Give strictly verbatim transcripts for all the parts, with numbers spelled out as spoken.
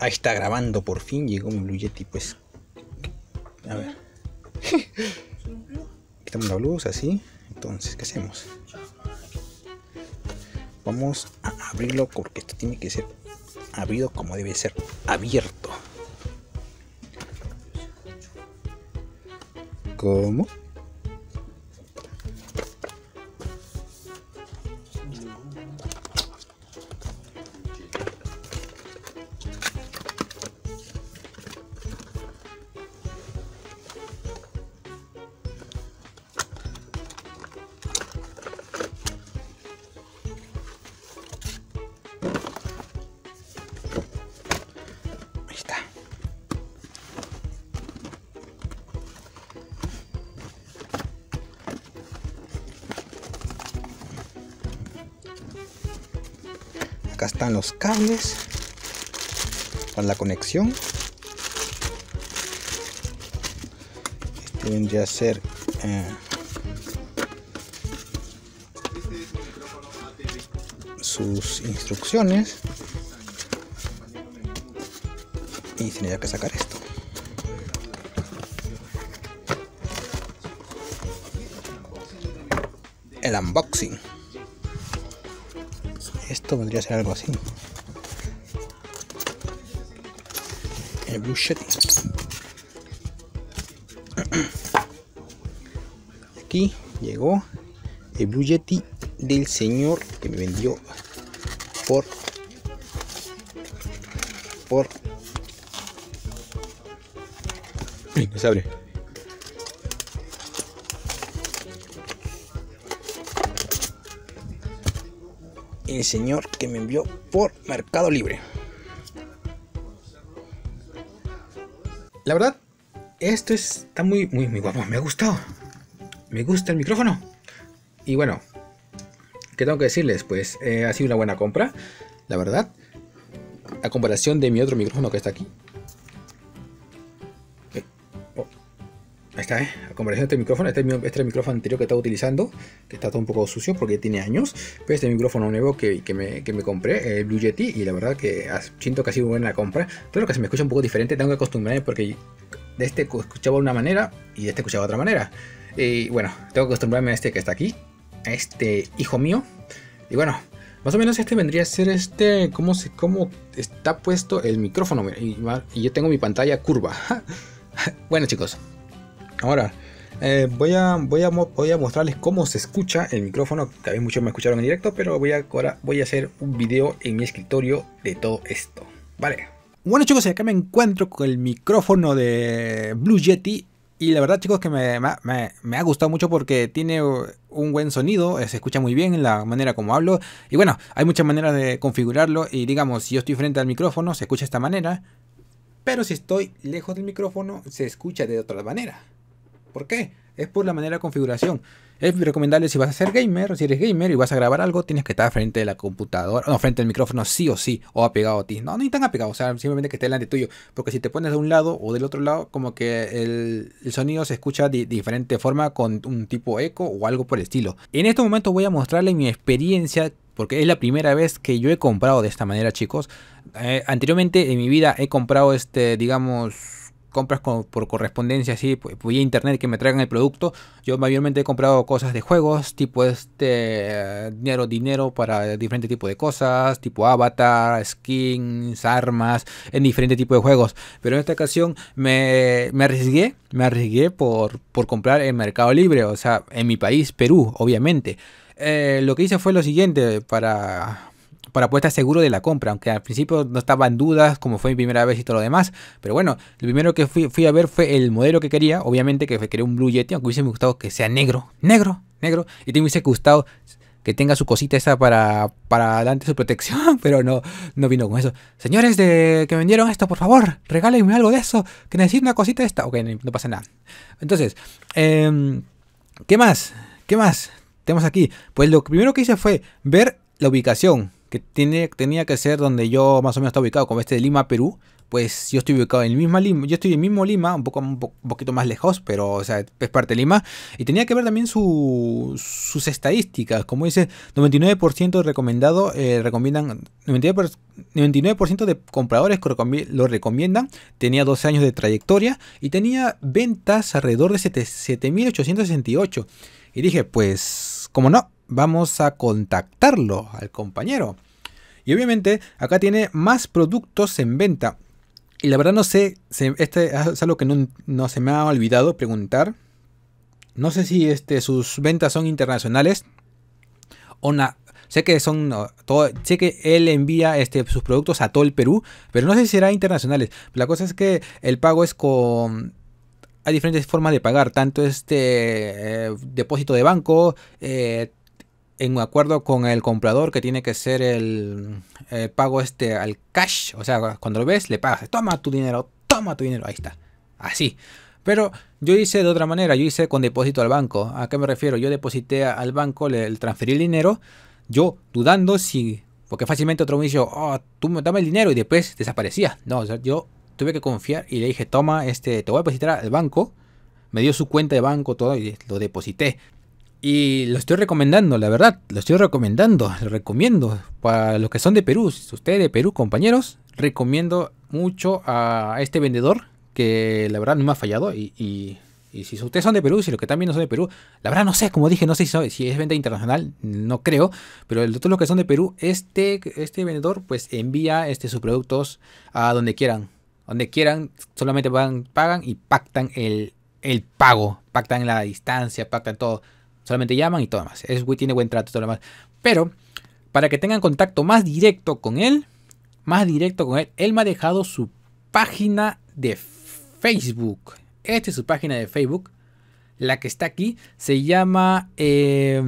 Ahí está grabando, por fin llegó mi Blue Yeti, pues. A ver. Quitamos la luz, así. Entonces, ¿qué hacemos? Vamos a abrirlo porque esto tiene que ser abierto como debe ser abierto. ¿Cómo? Ahí está. Acá están los cables para la conexión. Este vendría a ser eh, sus instrucciones. Y tendría que sacar esto. El unboxing. Esto vendría a ser algo así. El Blue Yeti. Aquí llegó el Blue Yeti del señor que me vendió por por no se abre. El señor que me envió por Mercado Libre. La verdad, esto está muy, muy, muy guapo. Me ha gustado. Me gusta el micrófono. Y bueno, ¿qué tengo que decirles? Pues eh, ha sido una buena compra. La verdad, a comparación de mi otro micrófono que está aquí. Eh, oh, ahí está, ¿eh? A comparación de este micrófono, este es, mi, este es el micrófono anterior que estaba utilizando, que está todo un poco sucio porque tiene años. Pero este micrófono nuevo que, que, me, que me compré, el Blue Yeti, y la verdad que siento que ha sido buena la compra. Todo lo que se me escucha un poco diferente, tengo que acostumbrarme porque de este escuchaba de una manera y de este escuchaba de otra manera. Y bueno, tengo que acostumbrarme a este que está aquí, a este hijo mío. Y bueno, más o menos este vendría a ser este, cómo, se, cómo está puesto el micrófono. Y, y yo tengo mi pantalla curva. Bueno chicos, ahora eh, voy, a, voy, a, voy a mostrarles cómo se escucha el micrófono. Tal vez muchos me escucharon en directo, pero voy a, ahora voy a hacer un video en mi escritorio de todo esto. Vale. Bueno chicos, acá me encuentro con el micrófono de Blue Yeti. Y la verdad chicos que me, me, me ha gustado mucho porque tiene un buen sonido, se escucha muy bien en la manera como hablo. Y bueno, hay muchas maneras de configurarlo y digamos, si yo estoy frente al micrófono se escucha de esta manera. Pero si estoy lejos del micrófono se escucha de otra manera. ¿Por qué? Es por la manera de configuración. Es recomendable si vas a ser gamer, si eres gamer y vas a grabar algo, tienes que estar frente a la computadora, no, frente al micrófono sí o sí, o apegado a ti. No, ni tan apegado, o sea, simplemente que esté delante tuyo. Porque si te pones de un lado o del otro lado, como que el, el sonido se escucha de diferente forma con un tipo eco o algo por el estilo. En este momento voy a mostrarle mi experiencia, porque es la primera vez que yo he comprado de esta manera, chicos. Eh, anteriormente en mi vida he comprado este, digamos, compras con, por correspondencia, así, pues, vía internet, que me traigan el producto. Yo mayormente he comprado cosas de juegos, tipo este, dinero, dinero para diferentes tipos de cosas, tipo avatar, skins, armas, en diferentes tipos de juegos. Pero en esta ocasión me, me arriesgué, me arriesgué por, por comprar en Mercado Libre, o sea, en mi país, Perú, obviamente. Eh, lo que hice fue lo siguiente, para... para poder estar seguro de la compra, aunque al principio no estaba en dudas como fue mi primera vez y todo lo demás, pero bueno, lo primero que fui, fui a ver fue el modelo que quería, obviamente que quería un Blue Yeti, aunque hubiese gustado que sea negro, negro, negro, y te hubiese gustado que tenga su cosita esa para, para adelante su protección, pero no, no vino con eso. Señores de que me vendieron esto, por favor, regálenme algo de eso, que necesito una cosita de esta. Ok, no, no pasa nada. Entonces, eh, ¿qué más? ¿Qué más tenemos aquí? Pues lo primero que hice fue ver la ubicación. que tiene, tenía que ser donde yo más o menos estaba ubicado, como este de Lima, Perú. Pues yo estoy ubicado en el mismo Lima, yo estoy en el mismo Lima, un poco un, po un poquito más lejos, pero o sea, es parte de Lima. Y tenía que ver también su, sus estadísticas, como dice, noventa y nueve por ciento recomendado, eh, recomiendan, noventa y nueve por ciento de compradores que lo recomiendan, tenía doce años de trayectoria y tenía ventas alrededor de siete mil ochocientos sesenta y ocho. Y dije, pues, como no, vamos a contactarlo al compañero. Y obviamente acá tiene más productos en venta. Y la verdad no sé, se, este es algo que no, no se me ha olvidado preguntar. No sé si este, sus ventas son internacionales o no. Sé que son no, todo, sé que él envía este, sus productos a todo el Perú, pero no sé si será internacionales. La cosa es que el pago es con... Hay diferentes formas de pagar, tanto este eh, depósito de banco, eh, en acuerdo con el comprador, que tiene que ser el, el pago este al cash. O sea, cuando lo ves, le pagas. Toma tu dinero, toma tu dinero. Ahí está. Así. Pero yo hice de otra manera. Yo hice con depósito al banco. ¿A qué me refiero? Yo deposité al banco, le, le transferí el dinero. Yo dudando si... Porque fácilmente otro me dijo, oh, tú me dame el dinero y después desaparecía. No, o sea, yo tuve que confiar y le dije, toma, este, te voy a depositar al banco. Me dio su cuenta de banco, todo, y lo deposité. Y lo estoy recomendando, la verdad, lo estoy recomendando, lo recomiendo para los que son de Perú. Si ustedes de Perú, compañeros, recomiendo mucho a este vendedor que la verdad no me ha fallado. Y, y, y si ustedes son de Perú, si los que también no son de Perú, la verdad no sé, como dije, no sé si, si es venta internacional, no creo. Pero todos los que son de Perú, este, este vendedor pues envía este, sus productos a donde quieran. Donde quieran, solamente van, pagan y pactan el, el pago, pactan la distancia, pactan todo. Solamente llaman y todo más. Es, tiene buen trato y todo lo demás. Pero, para que tengan contacto más directo con él, más directo con él, él me ha dejado su página de Facebook. Esta es su página de Facebook. La que está aquí se llama eh,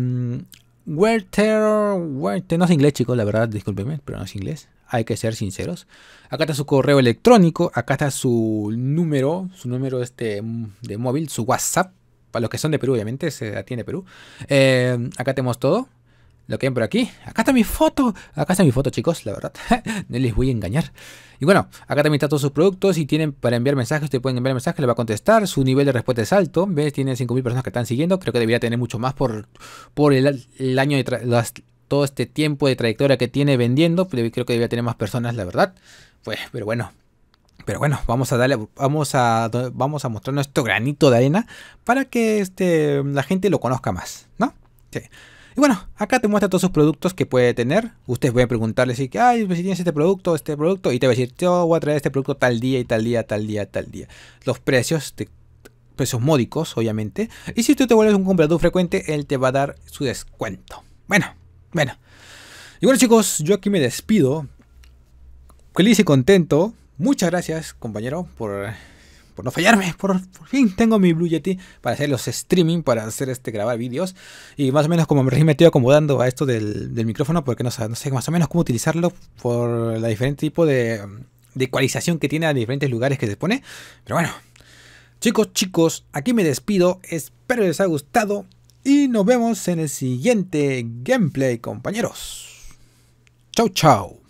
Werther, Werther. No es inglés, chicos, la verdad, discúlpenme, pero no es inglés. Hay que ser sinceros. Acá está su correo electrónico. Acá está su número, su número este de móvil, su WhatsApp. Para los que son de Perú, obviamente, se atiende Perú. Eh, acá tenemos todo. Lo que ven por aquí. Acá está mi foto. Acá está mi foto, chicos, la verdad. No les voy a engañar. Y bueno, acá también están todos sus productos. Y tienen para enviar mensajes, ustedes pueden enviar mensajes, le va a contestar. Su nivel de respuesta es alto. ¿Ves? Tiene cinco mil personas que están siguiendo. Creo que debería tener mucho más por, por el, el año de las, todo este tiempo de trayectoria que tiene vendiendo. Creo que debería tener más personas, la verdad. Pues, pero bueno. Pero bueno, vamos a darle, vamos a, vamos a mostrar nuestro granito de arena para que este, la gente lo conozca más, ¿no? Sí. Y bueno, acá te muestra todos sus productos que puede tener. Ustedes pueden preguntarle si, ay, pues si tienes este producto, este producto, y te va a decir, yo voy a traer este producto tal día y tal día, tal día, tal día. Los precios, de, precios módicos, obviamente. Y si tú te vuelves un comprador frecuente, él te va a dar su descuento. Bueno, bueno. Y bueno, chicos, yo aquí me despido. Feliz y contento. Muchas gracias, compañero, por, por no fallarme. Por, por fin tengo mi Blue Yeti para hacer los streaming, para hacer este grabar vídeos. Y más o menos como me recién me estoy acomodando a esto del, del micrófono, porque no, no sé más o menos cómo utilizarlo por la diferente tipo de, de ecualización que tiene a diferentes lugares que se pone. Pero bueno, chicos, chicos, aquí me despido. Espero les haya gustado y nos vemos en el siguiente gameplay, compañeros. Chau, chau.